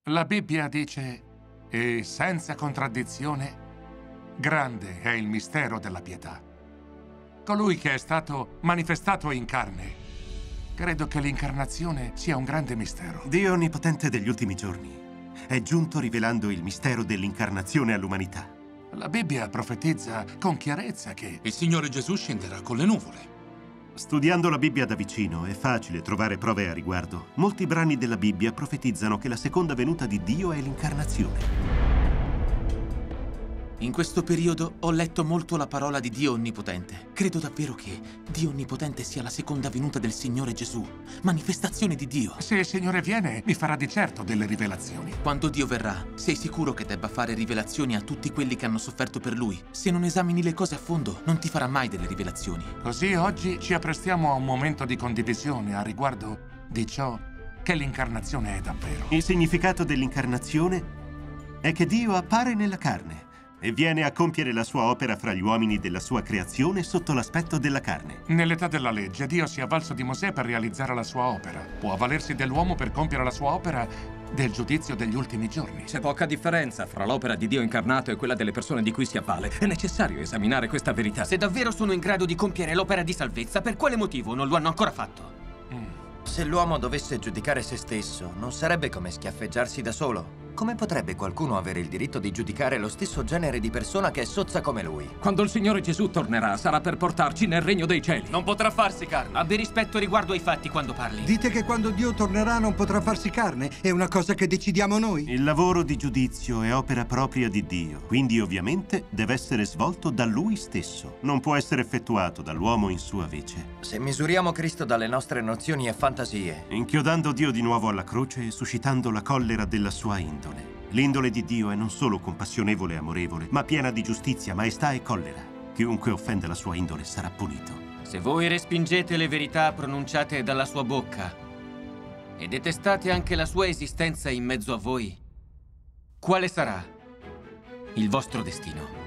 La Bibbia dice, e senza contraddizione, grande è il mistero della pietà. Colui che è stato manifestato in carne. Credo che l'incarnazione sia un grande mistero. Dio Onnipotente degli ultimi giorni è giunto rivelando il mistero dell'incarnazione all'umanità. La Bibbia profetizza con chiarezza che Il Signore Gesù scenderà con le nuvole. Studiando la Bibbia da vicino è facile trovare prove a riguardo. Molti brani della Bibbia profetizzano che la seconda venuta di Dio è l'incarnazione. In questo periodo ho letto molto la parola di Dio Onnipotente. Credo davvero che Dio Onnipotente sia la seconda venuta del Signore Gesù, manifestazione di Dio. se il Signore viene, mi farà di certo delle rivelazioni. Quando Dio verrà, sei sicuro che debba fare rivelazioni a tutti quelli che hanno sofferto per Lui? Se non esamini le cose a fondo, non ti farà mai delle rivelazioni. Così oggi ci apprestiamo a un momento di condivisione a riguardo di ciò che l'incarnazione è davvero. Il significato dell'incarnazione è che Dio appare nella carne e viene a compiere la sua opera fra gli uomini della sua creazione sotto l'aspetto della carne. Nell'età della legge, Dio si è avvalso di Mosè per realizzare la sua opera. Può avvalersi dell'uomo per compiere la sua opera del giudizio degli ultimi giorni. C'è poca differenza fra l'opera di Dio incarnato e quella delle persone di cui si avvale. È necessario esaminare questa verità. Se davvero sono in grado di compiere l'opera di salvezza, per quale motivo non lo hanno ancora fatto? Se l'uomo dovesse giudicare se stesso, non sarebbe come schiaffeggiarsi da solo. Come potrebbe qualcuno avere il diritto di giudicare lo stesso genere di persona che è sozza come lui? Quando il Signore Gesù tornerà, sarà per portarci nel regno dei cieli. Non potrà farsi carne. Abbi rispetto riguardo ai fatti quando parli. Dite che quando Dio tornerà non potrà farsi carne? È una cosa che decidiamo noi? Il lavoro di giudizio è opera propria di Dio, quindi ovviamente deve essere svolto da Lui stesso. Non può essere effettuato dall'uomo in sua vece. Se misuriamo Cristo dalle nostre nozioni e fantasie, Inchiodando Dio di nuovo alla croce e suscitando la collera della sua indole. L'indole di Dio è non solo compassionevole e amorevole, ma piena di giustizia, maestà e collera. Chiunque offende la sua indole sarà punito. Se voi respingete le verità pronunciate dalla sua bocca e detestate anche la sua esistenza in mezzo a voi, quale sarà il vostro destino?